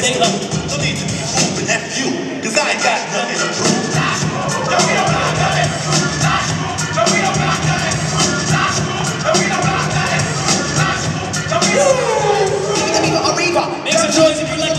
say No need to be moving, F you, cause I ain't got nothing to prove. No, we don't got nothing. No, we don't got nothing. No, we don't got nothing. No, we don't got nothing. Make some noise if you like